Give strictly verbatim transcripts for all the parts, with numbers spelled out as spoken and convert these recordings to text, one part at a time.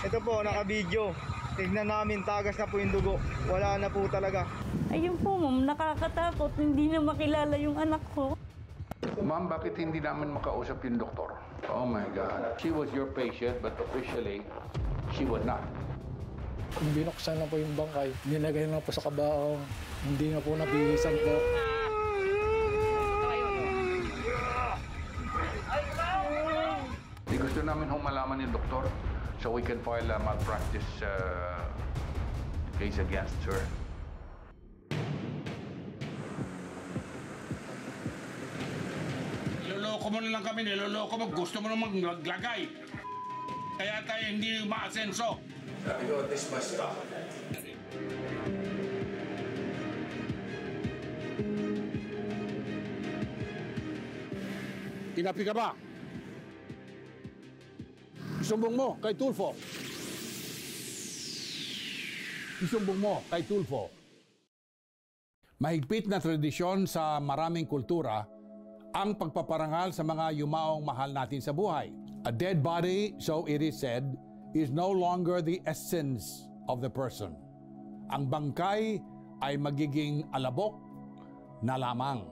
Ito po, naka-video. Tignan namin, tagas na po yung dugo. Wala na po talaga. Ayun po, ma'am, nakakatakot. Hindi na makilala yung anak ko. Ma'am, bakit hindi namin makausap yung doktor? Oh my God. She was your patient, but officially, she was not. Binuksan na po yung bangkay. Nilagay na po sa kabaong. Hindi na po nabihisan po. Di gusto namin humalaman yung doktor so we can file a malpractice uh, case against her. Niloloko mo na lang kami, niloloko mo. Gusto mo naman maglagay. Kaya tayo hindi maasenso. Sabi ko, this must stop. Tinapi ka ba? Isumbong mo kay Tulfo. Isumbong mo kay Tulfo. Mahigpit na tradisyon sa maraming kultura ang pagpaparangal sa mga yumaong mahal natin sa buhay. A dead body, so it is said, is no longer the essence of the person. Ang bangkay ay magiging alabok na lamang.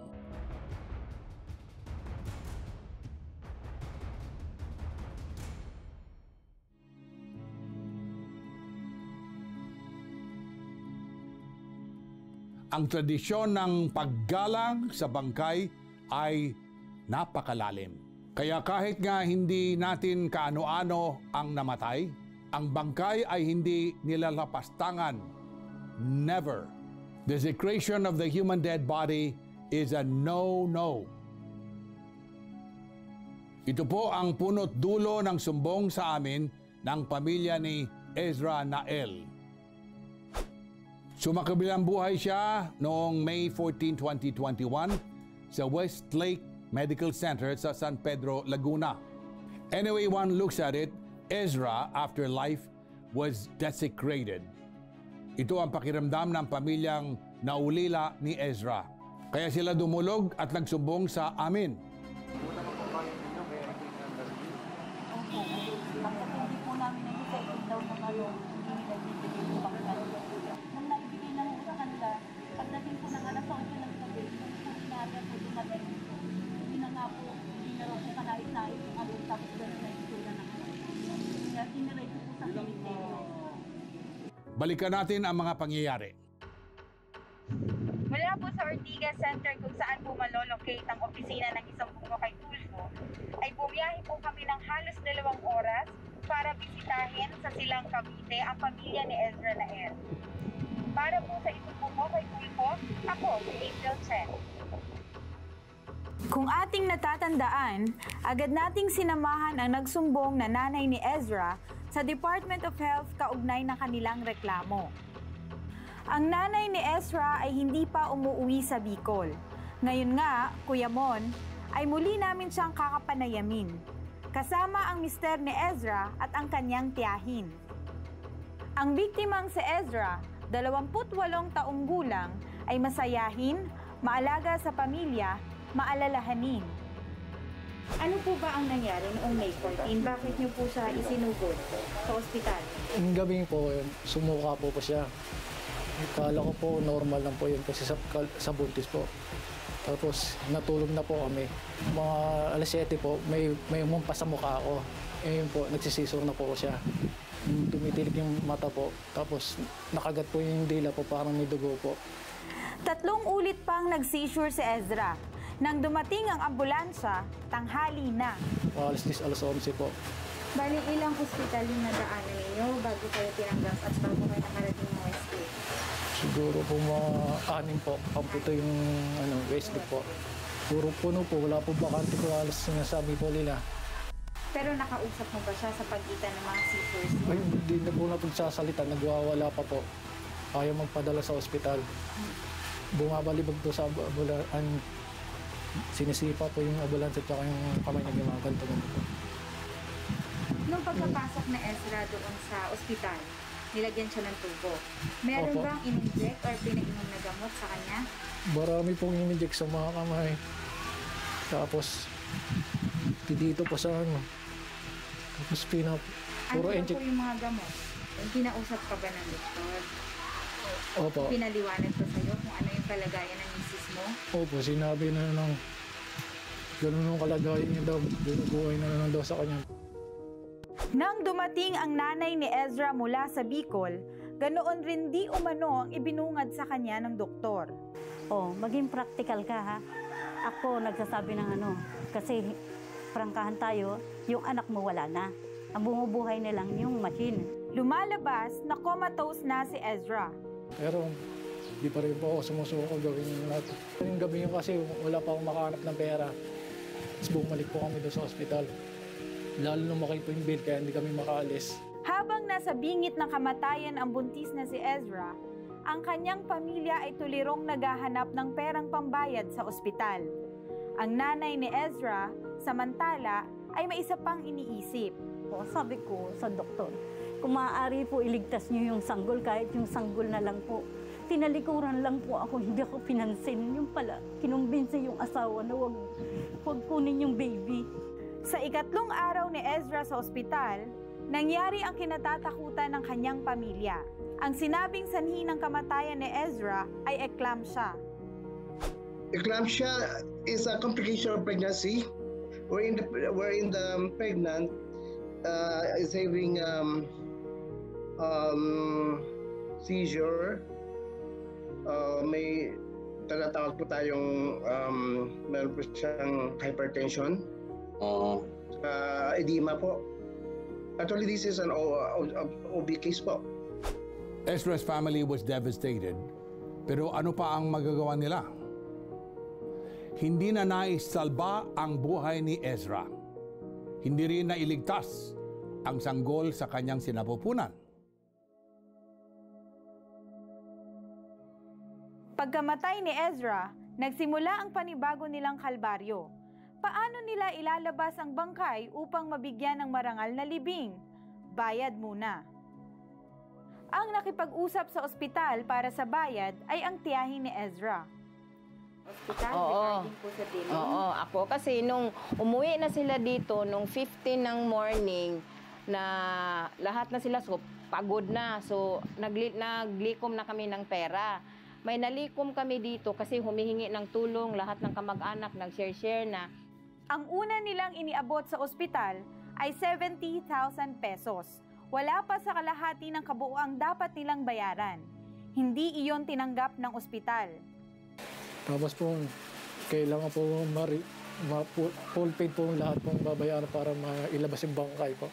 Ang tradisyon ng paggalang sa bangkay ay napakalalim. Kaya kahit nga hindi natin kaano-ano ang namatay, ang bangkay ay hindi nilalapastangan. Never. Desecration of the human dead body is a no-no. Ito po ang punot dulo ng sumbong sa amin ng pamilya ni Ezra Nael. Sumakabilang buhay siya noong May fourteenth, twenty twenty-one sa Westlake Medical Center sa San Pedro, Laguna. Anyway, one looks at it, Ezra, after life, was desecrated. Ito ang pakiramdam ng pamilyang naulila ni Ezra. Kaya sila dumulog at nagsumbong sa amin. Opo, bakit hindi po namin nag-effective daw ng ano, hindi nila bibigay po bakit. Nung naibigay na po sa kanila, pagdating po ng alas otso ng gabi, kung inaga po dumating, hindi na nga po, hindi na raw po kanais-nais yung abong tapos gano'n na isura na ano. Kaya siniray ko po sa cemetery. Balikan natin ang mga pangyayari. Mula po sa Ortigas Center kung saan po malolocate ang opisina ng isang bungo kay Tulfo, ay bumiyahe po kami ng halos dalawang oras para bisitahin sa Silang Cavite ang pamilya ni Ezra Nael. Para po sa isang bungo kay Tulfo, ako si Angel Chen. Kung ating natatandaan, agad nating sinamahan ang nagsumbong na nanay ni Ezra sa Department of Health kaugnay ng kanilang reklamo. Ang nanay ni Ezra ay hindi pa umuwi sa Bicol. Ngayon nga, Kuya Mon, ay muli namin siyang kakapanayamin. Kasama ang mister ni Ezra at ang kanyang tiyahin. Ang biktimang si Ezra, dalawampu't walong taong gulang, ay masayahin, maalaga sa pamilya, maalalahanin. Ano po ba ang nangyari noong May fourteenth? Bakit niyo po siya isinugod sa ospital? Yung gabi po, sumuka po po siya. Kala ko po normal lang po yun kasi sa, sa buntis po. Tapos natulog na po kami. Mga alas siyete po, may, may umumpa sa mukha ko. Eh yun po, nagsisisor na po siya. Tumitilig yung mata po. Tapos nakagat po yung dila po, parang may dugo po. Tatlong ulit pang nag-seizure si Ezra. Nang dumating ang ambulansya, tanghali na. Alas diyes, alas onse po. Bali, ilang ospital yung nadaanan ninyo bago kayo tinanggas at bago kayo nakarating ng Westlake? Siguro po mga anim po. Pamputo yung ano, Westlake po. Puro puno po. Wala po bakante po alas sinasabi po nila. Pero nakausap mo ba siya sa pagitan ng mga seizures? Ay, hindi na po napagsasalita. Nagwawala pa po. Ayaw magpadala sa ospital. Bumabalibag po sa ambulan. Sinisipa po yung ambulansya at yung kamay na gumaganto-ganto po. Nung pagkapasok na Ezra doon sa ospital, nilagyan siya ng tubo. Meron Opo. bang in-inject or pinainom na gamot sa kanya? Marami pong in-inject sa mga kamay. Tapos, dito po sa ano. Tapos pinap Ano Puro daw inject. po yung mga gamot? Kinausap ka ba ng doktor? Opo. Pinaliwanag ko sa'yo kung ano yung kalagayan ng misis mo? Opo, sinabi na nang ganun ang kalagayan niya daw. Binubuhay na lang daw sa kanya. Nang dumating ang nanay ni Ezra mula sa Bicol, ganoon rin di umano ang ibinungad sa kanya ng doktor. Oh, maging practical ka ha. Ako nagsasabi ng ano, kasi prangkahan tayo, yung anak mo wala na. Ang bumubuhay na lang yung machine. Lumalabas na comatose na si Ezra. Pero di pa rin po ako sumusuko gawin yung lahat. Yung gabi yun kasi wala pa akong makahanap ng pera. Tapos bumalik po kami doon sa ospital. Lalo lumaki po yung bill kaya hindi kami makaalis. Habang nasa bingit ng kamatayan ang buntis na si Ezra, ang kanyang pamilya ay tulirong naghahanap ng perang pambayad sa ospital. Ang nanay ni Ezra, samantala, ay may isa pang iniisip. O, sabi ko sa doktor, kung maaari po iligtas niyo yung sanggol, kahit yung sanggol na lang po. Tinalikuran lang po ako, hindi ako pinansin. Yung pala, kinumbinsi yung asawa na wag, wag kunin yung baby. Sa ikatlong araw ni Ezra sa ospital, nangyari ang kinatatakutan ng kanyang pamilya. Ang sinabing sanhi ng kamatayan ni Ezra ay eclampsia. Eclampsia is a complication of pregnancy wherein the, wherein the pregnant uh, is having um, um, seizure. Uh, may tinatawag po tayong um, meron po siyang hypertension. Uh, uh, edema po. Actually, this is an O, O, O B case po. Ezra's family was devastated. Pero ano pa ang magagawa nila? Hindi na naisalba ang buhay ni Ezra. Hindi rin nailigtas ang sanggol sa kanyang sinapupunan. Pagkamatay ni Ezra, nagsimula ang panibago nilang kalbaryo. Paano nila ilalabas ang bangkay upang mabigyan ng marangal na libing? Bayad muna. Ang nakipag-usap sa ospital para sa bayad ay ang tiyahin ni Ezra. Hospital, Oo. regarding po sa billing? Oo, ako kasi nung umuwi na sila dito, nung fifteen ng morning, na lahat na sila so pagod na. So nagli naglikom na kami ng pera. May nalikom kami dito kasi humihingi ng tulong, lahat ng kamag-anak nag-share-share na. Ang una nilang iniabot sa ospital ay seventy thousand pesos. Wala pa sa kalahati ng kabuuang dapat nilang bayaran. Hindi iyon tinanggap ng ospital. Tapos po, kailangan po mari, ma, full paid po lahat pong babayaran para mailabas yung bangkay po.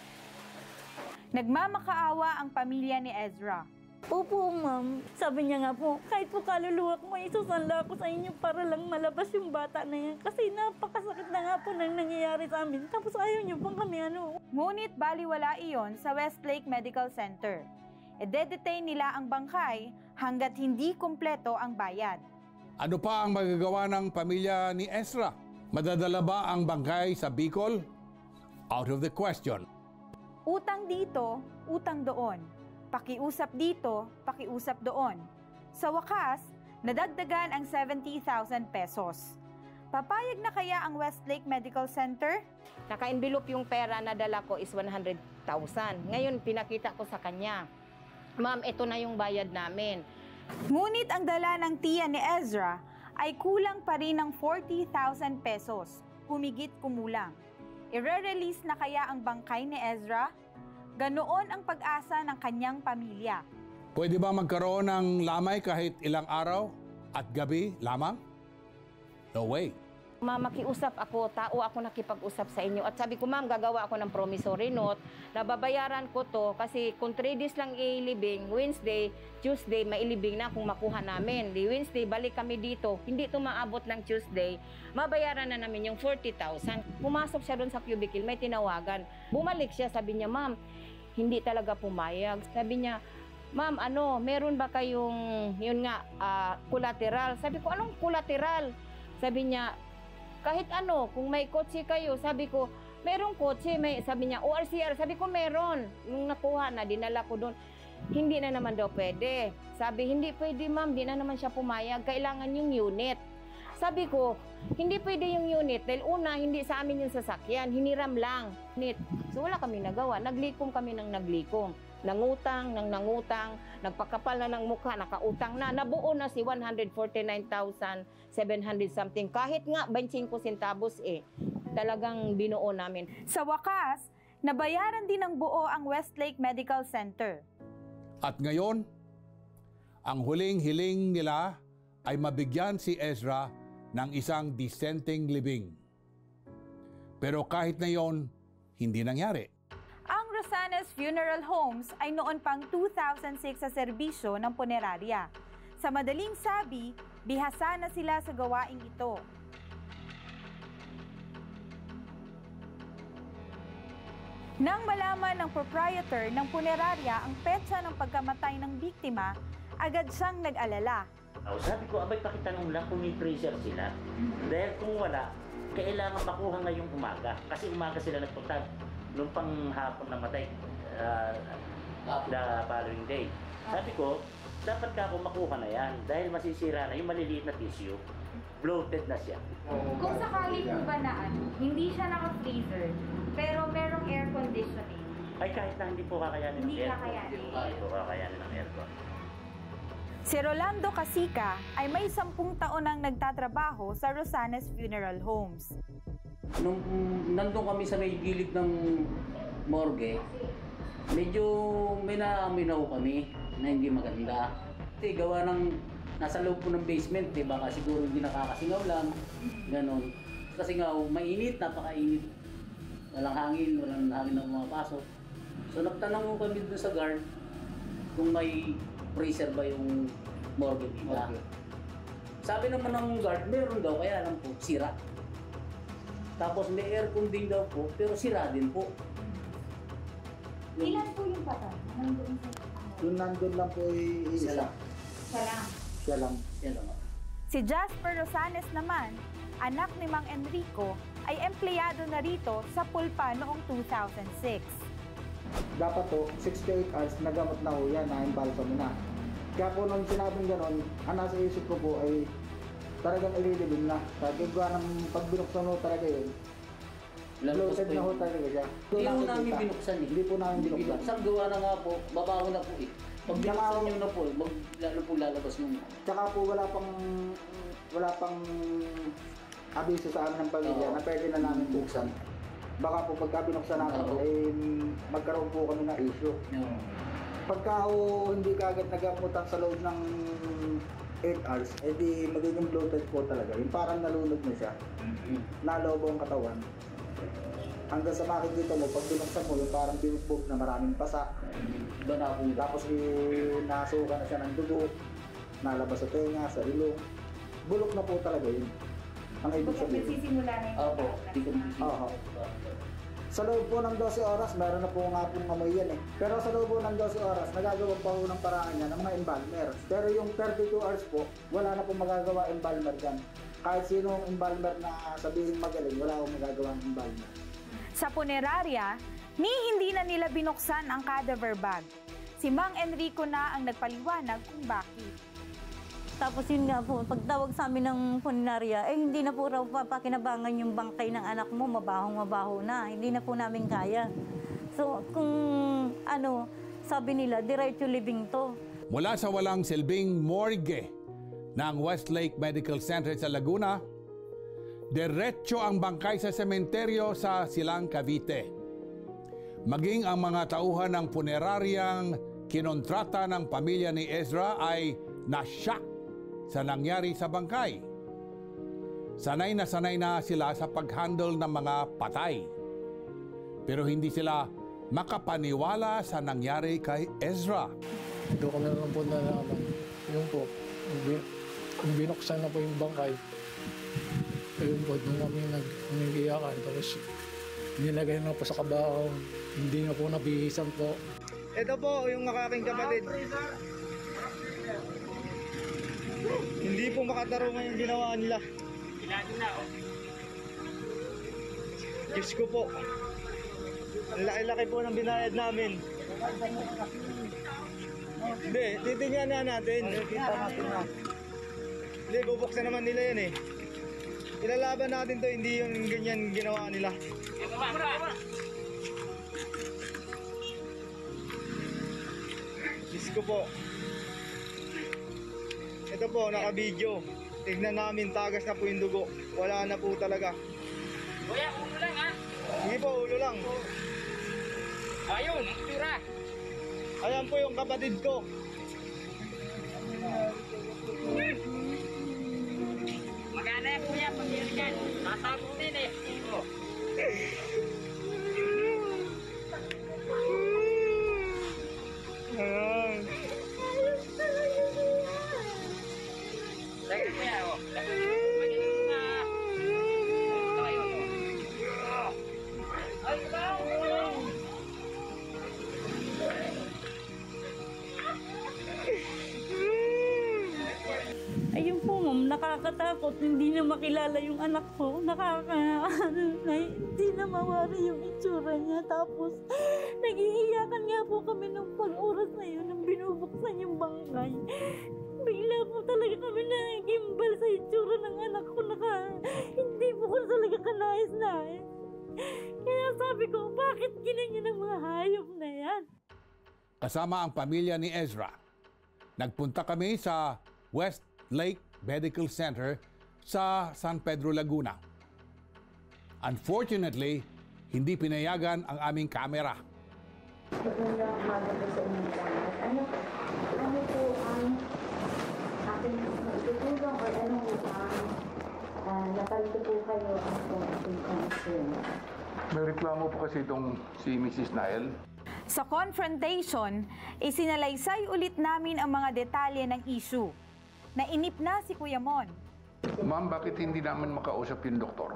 Nagmamakaawa ang pamilya ni Ezra. Opo, ma'am. Sabi niya nga po, kahit po kaluluwa ko, may isusanla ako sa inyo para lang malabas yung bata na yan. Kasi napakasakit na nga po nang nangyayari sa amin. Tapos ayaw niyo pang kami ano. Ngunit baliwala iyon sa Westlake Medical Center. E-detain nila ang bangkay hanggat hindi kumpleto ang bayad. Ano pa ang magagawa ng pamilya ni Ezra? Madadala ba ang bangkay sa Bicol? Out of the question. Utang dito, utang doon. Pakiusap dito, pakiusap doon. Sa wakas, nadagdagan ang seventy thousand pesos. Papayag na kaya ang Westlake Medical Center? Naka-envelope yung pera na dala ko is one hundred thousand. Ngayon, pinakita ko sa kanya, ma'am, ito na yung bayad namin. Ngunit ang dala ng tiya ni Ezra ay kulang pa rin ng forty thousand pesos. Humigit kumulang. I-release na kaya ang bangkay ni Ezra? Ganoon ang pag-asa ng kanyang pamilya. Pwede ba magkaroon ng lamay kahit ilang araw at gabi lamang? No way. Ma'am, makiusap ako, tao ako nakipag-usap sa inyo. At sabi ko, ma'am, gagawa ako ng promissory note na babayaran ko to kasi kung three days lang ilibing, Wednesday, Tuesday, mailibing na kung makuha namin. Di Wednesday, balik kami dito. Hindi ito maabot ng Tuesday, mabayaran na namin yung forty thousand. Pumasok siya doon sa cubicle, may tinawagan. Bumalik siya, sabi niya, ma'am, hindi talaga pumayag. Sabi niya, ma'am, ano, meron ba kayong, yun nga, uh, collateral? Sabi ko, anong collateral? Sabi niya, kahit ano, kung may kotse kayo, sabi ko, merong kotse, may, sabi niya, O R C R, sabi ko, meron. Nung nakuha na, dinala ko doon, hindi na naman daw pwede. Sabi, hindi pwede ma'am, di na naman siya pumayag, kailangan yung unit. Sabi ko, hindi pwede yung unit dahil una, hindi sa amin yung sasakyan, hiniram lang. Unit. So wala kami nagawa, naglikom kami ng naglikom. Nangutang, nang nangutang, nagpakapal na ng mukha, nakautang na, nabuo na si one hundred forty-nine thousand seven hundred something. Kahit nga twenty-five centavos eh, talagang binuo namin. Sa wakas, nabayaran din ng buo ang Westlake Medical Center. At ngayon, ang huling hiling nila ay mabigyan si Ezra ng isang dissenting living. Pero kahit na yon, hindi nangyari. Ang Rosanes Funeral Homes ay noon pang two thousand six sa serbisyo ng punerarya. Sa madaling sabi, bihasa na sila sa gawaing ito. Nang malaman ng proprietor ng punerarya ang petsa ng pagkamatay ng biktima, agad siyang nag-alala. Oh, sabi ko, abay pakitanong lang kung may freezer sila. Dahil kung wala, kailangan makuha ngayong umaga. Kasi umaga sila nagpunta. Noong pang hapon namatay, uh, the following day. Sabi ko, dapat ka ako makuha na yan. Dahil masisira na yung maliliit na tissue. Bloated na siya. Kung sakali po ba na ano, hindi siya naka-freezer, pero merong air conditioning. Ay kahit na hindi po kakayanin ng Hindi aircon. kakayanin. Hindi po kakayanin ng aircon. Si Rolando Casica ay may sampung taon nang nagtatrabaho sa Rosanes Funeral Homes. Nung nandun kami sa may gilid ng morgue, medyo may naamoy na kami na hindi maganda. Kasi gawa ng nasa loob po ng basement, eh, baka siguro hindi nakakasingaw lang, ganon. Kasi nga, mainit, napakainit. Walang hangin, walang hangin na pumapasok. So nagtanong ko kami doon sa guard kung may freezer ba yung morgue nila. Okay. Sabi naman ng guard, meron daw, kaya lang po, sira. Tapos may aircon din daw po, pero sira din po. Ilan po yung patay? Nandun sa Yung nandun lang po ay isa. Siya lang. Siya lang. Siya lang. Siya lang. Si Jasper Rosanes naman, anak ni Mang Enrico, ay empleyado na rito sa Pulpa noong two thousand six. Dapat po, six to eight hours, nagamot na ho yan, na-embalsa mo na. Kaya po nung sinabing gano'n, ang nasa isip ko po ay talagang ililibin na. Kaya gawa ng pag binuksan mo talaga yun, bloated na ho talaga siya. Hindi po namin binuksan eh. Hindi po namin binuksan. Binuksan, gawa na nga po, babaho na po eh. Pag binuksan nyo na po, mag, lalo po lalabas nyo. Tsaka po wala pang, wala pang abiso sa amin ng pamilya na pwede na namin buksan. Baka po pagka binuksan namin, Oo. eh, magkaroon po kami ng issue. No. Pagka ho, hindi ka agad nagamutan sa loob ng eight hours, eh di magiging bloated po talaga. Yung parang nalunod na siya. Mm-hmm. Nalobo ang katawan. Hanggang sa makikita mo, pag binuksan mo, yung parang binugbog na maraming pasa. Mm-hmm. Tapos eh, nasuka na siya ng dugo, nalabas sa tenga, sa ilong. Bulok na po talaga yun. Ang ibig sabihin. Nagsisimula na yung Opo, di ko Oo. Sa loob po ng twelve oras, meron na po nga pong amoy yan eh. Pero sa loob po ng twelve oras, nagagawa pa po ng paraan niya ng mga embalmer. Pero yung thirty-two hours po, wala na pong magagawa embalmer dyan. Kahit sinong embalmer na sabihin magaling, wala akong magagawa ng embalmer. Sa punerarya, ni hindi na nila binuksan ang cadaver bag. Si Mang Enrico na ang nagpaliwanag kung bakit. Tapos yun nga po, pagtawag sa amin ng punerarya, eh hindi na po raw papakinabangan yung bangkay ng anak mo, mabahong-mabaho na. Hindi na po namin kaya. So kung ano, sabi nila, diretso living to. Mula sa walang silbing morgue ng Westlake Medical Center sa Laguna, diretso ang bangkay sa sementeryo sa Silang, Cavite. Maging ang mga tauhan ng puneraryang kinontrata ng pamilya ni Ezra ay na-shock sa nangyari sa bangkay. Sanay na sanay na sila sa pag-handle ng mga patay. Pero hindi sila makapaniwala sa nangyari kay Ezra. Doon kami lang po nalaman. Yung po, yung binuksan na po yung bangkay. Ayun po, doon kami nag-iiyakan. Tapos nilagay na po sa kabaong. Hindi na po nabihisan po. Ito po yung aking kapatid. Hindi po makatarungan yung ginawa nila. Diyos ko po. Ang laki-laki po ng binayad namin. Hindi, titingnan na natin. Hindi, bubuksan naman nila yan eh. Ilalaban natin to, hindi yung ganyan ginawa nila. Diyos ko po. Ito po, naka-video. Tignan namin, tagas na po yung dugo. Wala na po talaga. Kuya, ulo lang ha? Sige po, ulo lang. Ayun, tira. Ayan po yung kapatid ko. Magana yan kuya, pag-iari yan. Nasabot din eh. Oh. Ayan. Lagi kuya, oh. Mag-iari na. Ito ayun, oh. Ay, ikaw! Ayun po, ma'am, nakakatakot. Hindi na makilala yung anak ko. Nakaka... hindi na mawari yung itsura niya. Tapos, nag-iiyakan nga po kami nung pag-oras na yun, nang binubuksan yung bangkay. Bigla po talaga kami nagimbal sa itsura ng anak ko. Naka, hindi po ko talaga kanais-nais. Kaya sabi ko, bakit ginanyan ang mga hayop na yan? Kasama ang pamilya ni Ezra, nagpunta kami sa West Lake Medical Center sa San Pedro, Laguna. Unfortunately, hindi pinayagan ang aming kamera. Magandang umaga po sa inyong lahat. Ano, ano po ang aking tutulong o ano po ang uh, napalito po kayo ang aking concern? May reklamo po kasi itong si Missus Nael. Sa confrontation, isinalaysay ulit namin ang mga detalye ng issue. Nainip na si Kuya Mon. Ma'am, bakit hindi namin makausap yung doktor?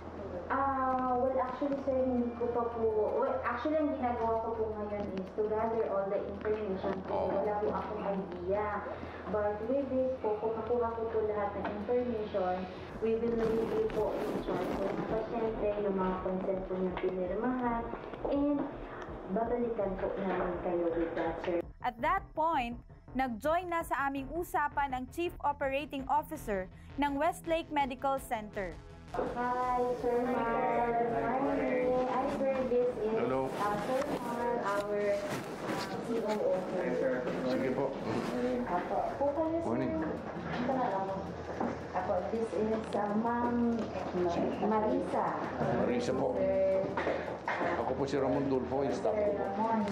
Ah, well, actually, sir, hindi ko pa po... Well, actually, ang ginagawa ko po ngayon is to gather all the information po. Wala po akong idea. But with this po, kung makuha ko po lahat ng information, we will review po yung chart po ng pasyente, yung mga consent po niya pinirmahan, and babalikan po namin kayo with that, sir. At that point, nag-join na sa aming usapan ang Chief Operating Officer ng Westlake Medical Center. Hi, Sir Mar. Hi, Hi, sir. This is Hello. Uh, Sir Mar, our uh, C O O. Sir. Sige po. Apo. Po kayo, sir. Morning. Ito na lang. Apo, this is uh, Ma'am Marisa. Marisa po. Sir, Ako po si Ramon Dulfo, yung staff Sir ko po. Ramon.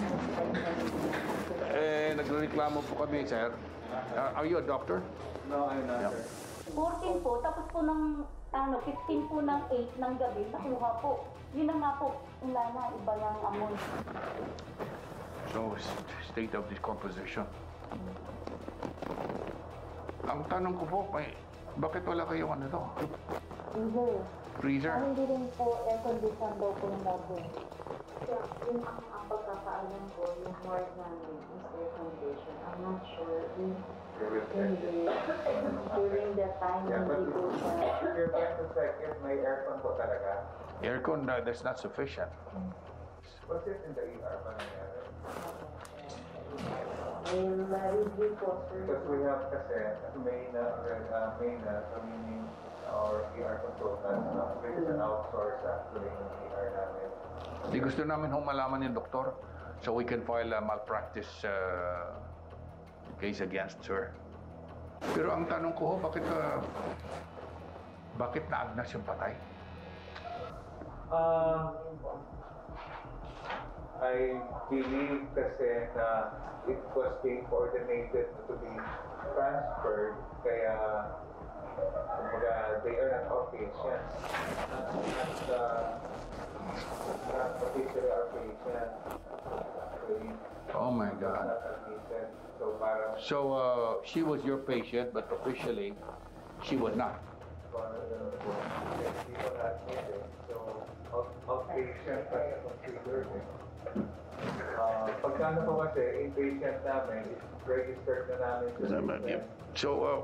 Eh, nagreklamo po kami, sir. Uh, are you a doctor? No, I'm not, Yeah. sir. fourteen po, tapos po ng ano, fifteen po ng eight ng gabi, nakuha po. Yun na nga po, wala na, iba yung amoy. So, s- state of decomposition. Ang tanong ko po, may, bakit wala kayong ano to? Hindi. Freezer? Ah, hindi rin po air condition daw po yung labo. Kaya yun ang, ang pagkakaalam ko, yung ward namin is air condition. I'm not sure if hindi during the time Yeah, but hindi po siya. you're going to check if may aircon po talaga. Aircon, uh, that's not sufficient. What's it in the E R pa nangyari? I'll uh, review po, sir. Because we have kasi may na, uh, may na, so meaning our E R consultants, uh, we can outsource actually yung E R namin. Di gusto namin hong malaman yung doktor so we can file a malpractice uh, case against her. Pero ang tanong ko ho, bakit uh, bakit naagnas yung patay? Uh, I believe kasi na it was being coordinated to be transferred, kaya kumbaga, they are not our patients. Not, not, uh, not officially our patients. Actually, Oh my God. not admitted. So parang So uh, she was your patient, but officially she was not. parang ganun po. Hindi ko na-admitted. So out, outpatient kasi considered eh. Uh, pagkano po kasi, inpatient namin, is registered na namin sa system. So uh,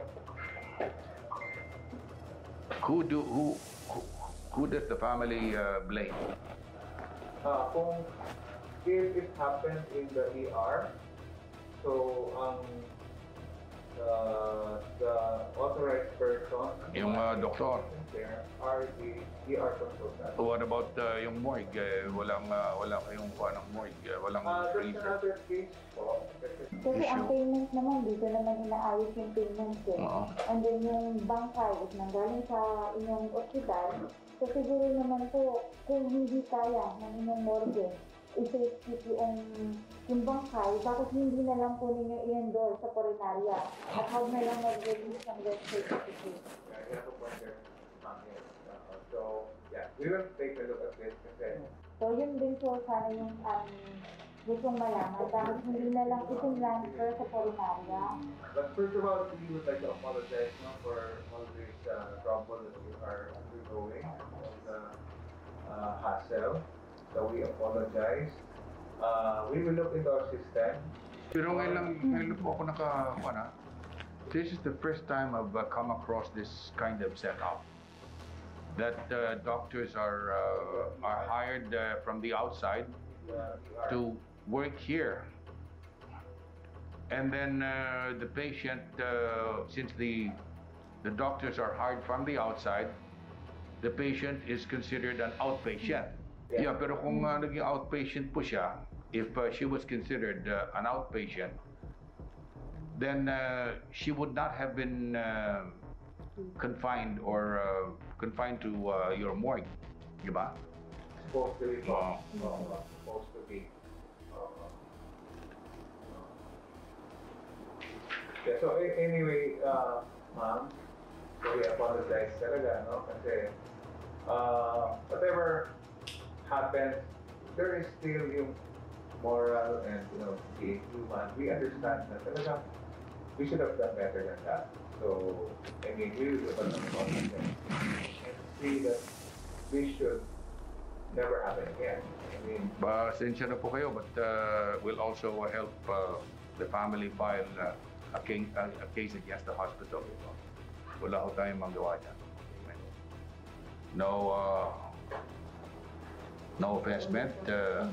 who do who who, who does the family uh, blame? Ah, kung if it happened in the E R, so ang uh, the authorized person Yung uh, doktor. there are the E R consultants. What about uh, yung morgue? Eh, walang, uh, wala kayong kuha ng morgue. Eh, walang Uh, there's freezer. another case po. Kasi ang payment naman, dito naman inaayos yung payment eh. Oo. And then yung bangkay, is nanggaling sa inyong ospital, so siguro naman po, kung hindi kaya ng inyong morgue, i-safety yung, yung bangkay, bakit hindi na lang po ninyo i-endorse sa Coronaria at huwag na lang mag-release ng death certificate. Yeah, you have a point there, Ma'am. Yes. Uh, so, yeah, we will take a look at this kasi So yun din po sana yung um, gustong malaman, bakit hindi na lang i-transfer sa Coronaria. But first of all, we would like to apologize no, for all this uh, trouble that we are undergoing, all the uh, hassle. So we apologize. Uh, we will look into our system. Pero ngayon lang, ngayon po ako naka, na, this is the first time I've uh, come across this kind of setup. That uh, doctors are, uh, are hired uh, from the outside to work here. And then uh, the patient, uh, since the, the doctors are hired from the outside, the patient is considered an outpatient. Yeah, pero kung uh, naging outpatient po siya, if uh, she was considered uh, an outpatient, then uh, she would not have been uh, confined or uh, confined to uh, your morgue, di ba? Supposed to be. Oo. Uh, supposed to be. Uh, yeah, so a- anyway, uh, ma'am, so we apologize talaga, no? Kasi uh, whatever happens, there is still yung moral and, you know, being human. We understand that talaga we should have done better than that. So, I mean, we will develop about it and see that we should never happen again. I mean, Pasensya na po kayo, but uh, we'll also help uh, the family file uh, a, king, a, a case against the hospital. Wala ko tayong magawa dyan. No, uh, no offense meant. Uh,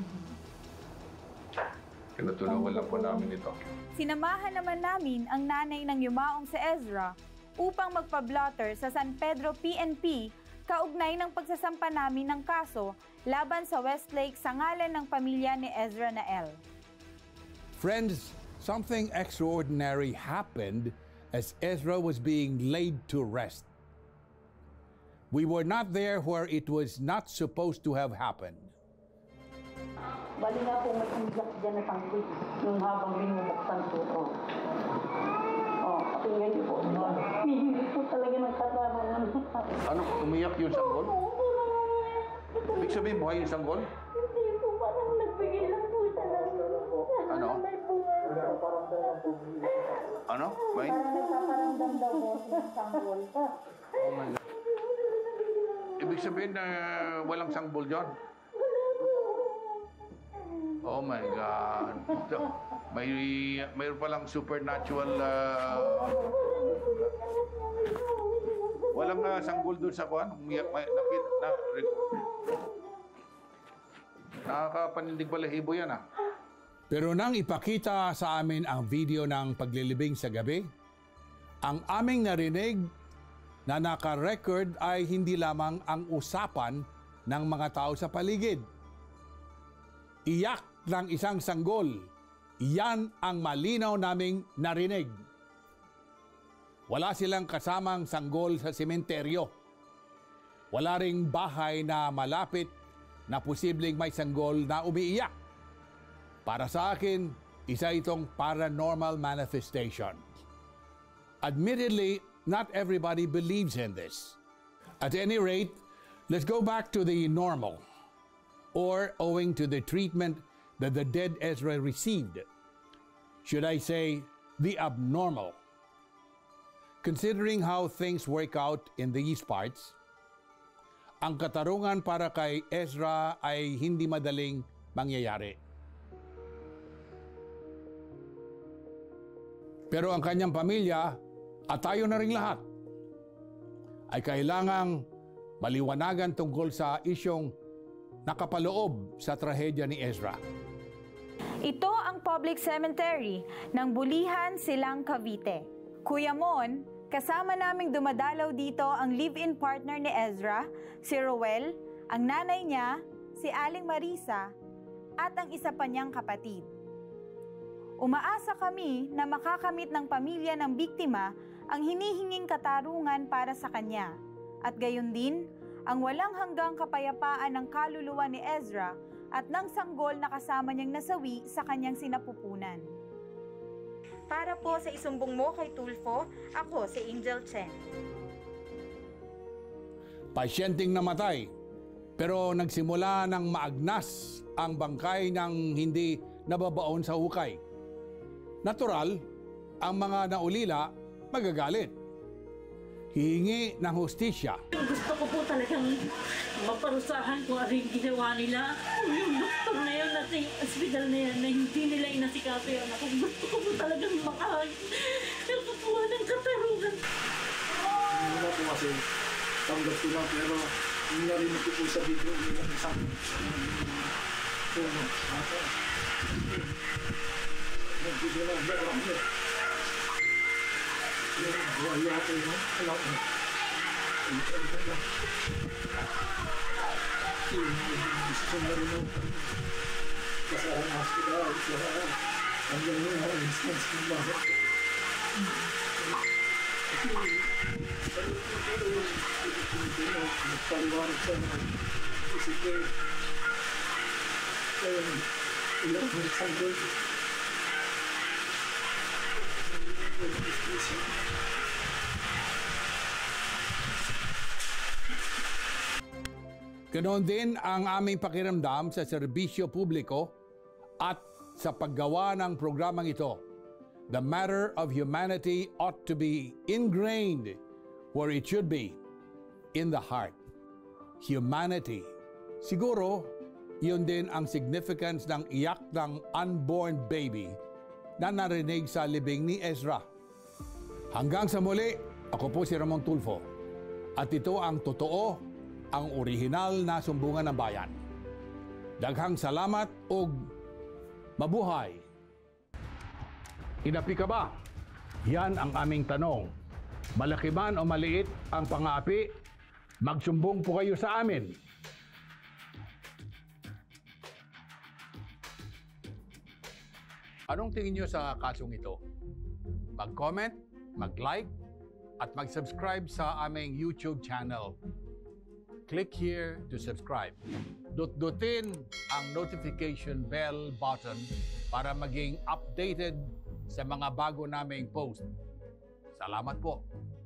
Tinutulungan lang po namin ito. Sinamahan naman namin ang nanay ng yumaong si Ezra upang magpa-blotter sa San Pedro P N P kaugnay ng pagsasampa namin ng kaso laban sa Westlake sa ngalan ng pamilya ni Ezra Nael. Friends, something extraordinary happened as Ezra was being laid to rest. We were not there where it was not supposed to have happened. Bali nga po may iyak dyan na tangkid nung habang binubuksan po. Oh, oh pakinggan niyo po. Hihingi po talaga ng katawan. Ano, umiyak yung sanggol? Ibig sabihin, buhay yung sanggol? Hindi po, parang nagbigay lang po siya ng Ano? may bunga. Ano? May? Parang nagpaparamdam daw po ng sanggol. Oh my God. Ibig sabihin na walang sanggol dyan? Oh my God. May mayroon palang supernatural uh, walang uh, sanggol doon sa kuan. Umiyak may nakit na nakakapanindig balahibo yan ah. Pero nang ipakita sa amin ang video ng paglilibing sa gabi, ang aming narinig na naka-record ay hindi lamang ang usapan ng mga tao sa paligid. Iyak ng isang sanggol. Yan ang malinaw naming narinig. Wala silang kasamang sanggol sa sementeryo. Wala ring bahay na malapit na posibleng may sanggol na umiiyak. Para sa akin, isa itong paranormal manifestation. Admittedly, not everybody believes in this. At any rate, let's go back to the normal, or owing to the treatment that the dead Ezra received. Should I say, the abnormal? Considering how things work out in these parts, ang katarungan para kay Ezra ay hindi madaling mangyayari. Pero ang kanyang pamilya, at tayo na rin lahat, ay kailangang maliwanagan tungkol sa isyong nakapaloob sa trahedya ni Ezra. Ito ang public cemetery ng Bulihan, Silang, Cavite. Kuya Mon, kasama naming dumadalaw dito ang live-in partner ni Ezra, si Roel, ang nanay niya, si Aling Marisa, at ang isa pa niyang kapatid. Umaasa kami na makakamit ng pamilya ng biktima ang hinihinging katarungan para sa kanya, at gayon din ang walang hanggang kapayapaan ng kaluluwa ni Ezra at ng sanggol na kasama niyang nasawi sa kanyang sinapupunan. Para po sa isumbong mo kay Tulfo, ako si Angel Chen. Pasyenteng namatay, pero nagsimula ng maagnas ang bangkay ng hindi nababaon sa hukay. Natural, ang mga naulila magagalit. Hihingi ng hustisya. Gusto ko po talagang maparusahan kung ano yung ginawa nila. Yung doktor na yan, nasa hospital na yan, na hindi nila inasikaso yung anak ko. Gusto ko po talagang makakuha ng katarungan. Hindi na po kasi tanggap ko lang, pero hindi na rin po sa video nila isang puno. Nag-video na, hindi alam mo. Wala ko yun, alam mo. Gusto na rin mo. Kasi ang hospital, hanggang yun ang instance ng bakit. Nagpaliwanag siya na isipin. Kaya ilang mo sanggol. Ganoon din ang aming pakiramdam sa serbisyo publiko at sa paggawa ng programang ito. The matter of humanity ought to be ingrained where it should be, in the heart. Humanity. Siguro, yun din ang significance ng iyak ng unborn baby na narinig sa libing ni Ezra. Hanggang sa muli, ako po si Ramon Tulfo. At ito ang totoo, ang orihinal na sumbungan ng bayan. Daghang salamat ug mabuhay! Inapi ka ba? Yan ang aming tanong. Malaki man o maliit ang pang-aapi, magsumbong po kayo sa amin. Anong tingin nyo sa kasong ito? Mag-comment, mag-like, at mag-subscribe sa aming YouTube channel. Click here to subscribe. Dut-dutin ang notification bell button para maging updated sa mga bago naming post. Salamat po.